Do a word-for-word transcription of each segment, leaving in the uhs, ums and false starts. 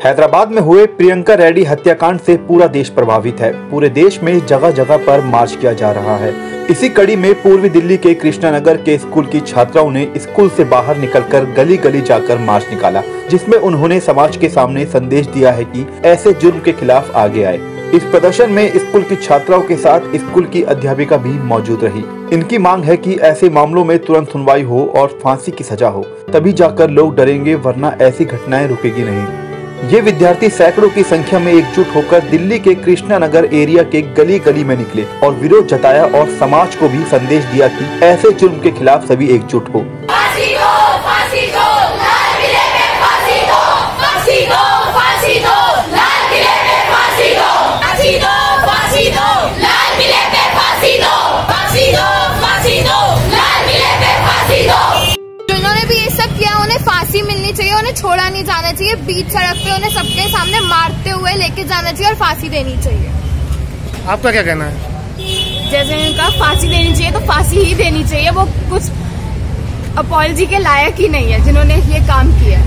हैदराबाद में हुए प्रियंका रेड्डी हत्याकांड से पूरा देश प्रभावित है। पूरे देश में जगह जगह पर मार्च किया जा रहा है। इसी कड़ी में पूर्वी दिल्ली के कृष्णानगर के स्कूल की छात्राओं ने स्कूल से बाहर निकलकर गली गली जाकर मार्च निकाला, जिसमें उन्होंने समाज के सामने संदेश दिया है कि ऐसे जुर्म के खिलाफ आगे आए। इस प्रदर्शन में स्कूल की छात्राओं के साथ स्कूल की अध्यापिका भी मौजूद रही। इनकी मांग है कि ऐसे मामलों में तुरंत सुनवाई हो और फांसी की सजा हो, तभी जाकर लोग डरेंगे, वरना ऐसी घटनाएं रुकेगी नहीं। ये विद्यार्थी सैकड़ों की संख्या में एकजुट होकर दिल्ली के कृष्णानगर एरिया के गली गली में निकले और विरोध जताया और समाज को भी संदेश दिया कि ऐसे जुर्म के खिलाफ सभी एकजुट हो। फांसी दो, फांसी दो, लाल किले पे फांसी दो, फांसी दो, फांसी दो, लाल किले पे फांसी दो, फांसी दो, फांसी दो, लाल किले पे फांसी दो, फांसी दो, फांसी दो, लाल किले पे फांसी दो। जिन्होंने भी ये सब किया उन्हें फांसी मिलनी चाहिए, उन्हें छोड़ा नहीं जाना चाहिए। बीच सड़क पे उन्हें सबके सामने मारते हुए लेके जाना चाहिए और फांसी देनी चाहिए। आपका क्या कहना है? जैसे उनका फांसी देनी चाहिए तो फांसी ही देनी चाहिए। वो कुछ अपॉलजी के लायक ही नहीं है जिन्होंने ये काम किया।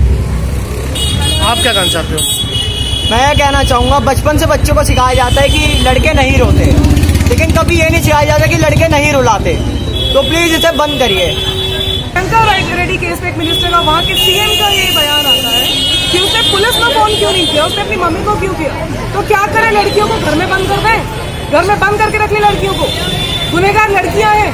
आप क्या कहना चाहते हो? मैं ये कहना चाहूँगा, बचपन से बच्चों को सिखाया जाता है कि लड़के नहीं रोते, लेकिन कभी ये नहीं सिखाया जाता कि लड़के नहीं रुलाते। तो प्लीज इसे बंद करिए। प्रियंका रेड्डी केस में एक मिनिस्टर का, वहाँ के सीएम का ये बयान आता है कि उसने पुलिस में फोन क्यों नहीं किया, उसने अपनी मम्मी को क्यों किया। तो क्या करें, लड़कियों को घर में बंद कर दें, घर में बंद करके रख लें लड़कियों को। गुनहगार लड़कियां हैं।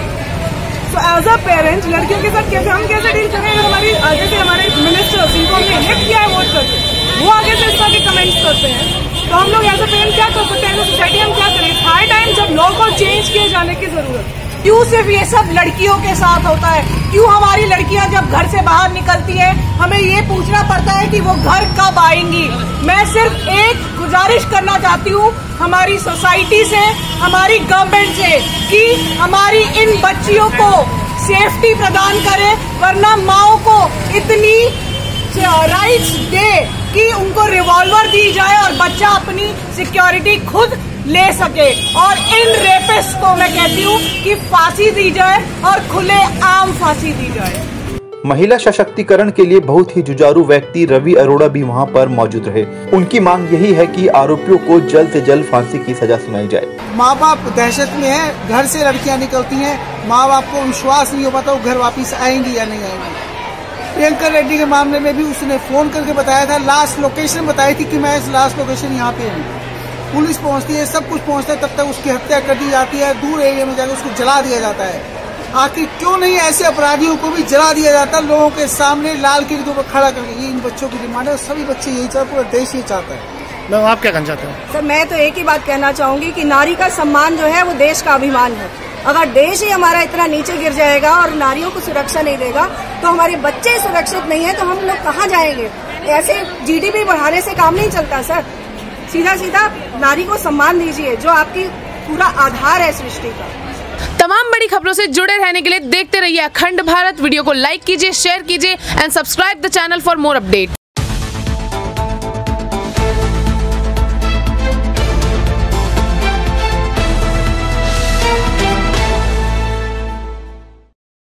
तो एज अ पेरेंट लड़कियों के साथ कैसे हम कैसे डील करें? अगर हमारी आगे से हमारे मिनिस्टर जिनको हमने इलेक्ट किया है वोट करके, वो आगे से इस तरह के कमेंट्स करते हैं, तो हम लोग एज अ पेरेंट क्या कर सकते हैं? एज अ सोसाइटी हम क्या करें? हाई टाइम जब लॉ को चेंज किए जाने की जरूरत। क्यों सिर्फ ये सब लड़कियों के साथ होता है? क्यों हमारी लड़कियां जब घर से बाहर निकलती हैं हमें ये पूछना पड़ता है कि वो घर कब आएंगी? मैं सिर्फ एक गुजारिश करना चाहती हूँ हमारी सोसाइटी से, हमारी गवर्नमेंट से, कि हमारी इन बच्चियों को सेफ्टी प्रदान करे, वरना माओ को इतनी राइट्स दे कि उनको रिवॉल्वर दी जाए और बच्चा अपनी सिक्योरिटी खुद ले सके। और इन रेपिस्ट को मैं कहती हूँ कि फांसी दी जाए और खुले आम फांसी दी जाए। महिला सशक्तिकरण के लिए बहुत ही जुझारू व्यक्ति रवि अरोड़ा भी वहां पर मौजूद रहे। उनकी मांग यही है कि आरोपियों को जल्द से जल्द फांसी की सजा सुनाई जाए। माँ बाप दहशत में है, घर से लड़कियां निकलती हैं, माँ बाप को विश्वास नहीं हो पाता वो घर वापिस आएंगी या नहीं आएंगी। प्रियंका रेड्डी के मामले में भी उसने फोन करके बताया था, लास्ट लोकेशन बताई थी कि मैं इस लास्ट लोकेशन यहाँ पे हूँ। पुलिस पहुंचती है, सब कुछ पहुंचता है, तब तक उसकी हत्या कर दी जाती है, दूर एरिया में जाकर उसको जला दिया जाता है। आखिर क्यों नहीं ऐसे अपराधियों को भी जला दिया जाता लोगों के सामने लाल किले के ऊपर खड़ा करके? ये इन बच्चों की डिमांड है और सभी बच्चे यही चाहते, पूरा देश यही चाहता है। मैं आप क्या कहना चाहते हैं? सर मैं तो एक ही बात कहना चाहूंगी कि नारी का सम्मान जो है वो देश का अभिमान है। अगर देश ही हमारा इतना नीचे गिर जाएगा और नारियों को सुरक्षा नहीं देगा तो हमारे बच्चे सुरक्षित नहीं है तो हम लोग कहाँ जाएंगे? ऐसे जीडीपी बढ़ाने से काम नहीं चलता सर। सीधा सीधा नारी को सम्मान दीजिए जो आपकी पूरा आधार है सृष्टि का। तमाम बड़ी खबरों से जुड़े रहने के लिए देखते रहिए अखंड भारत। वीडियो को लाइक कीजिए, शेयर कीजिए and subscribe the channel for more update.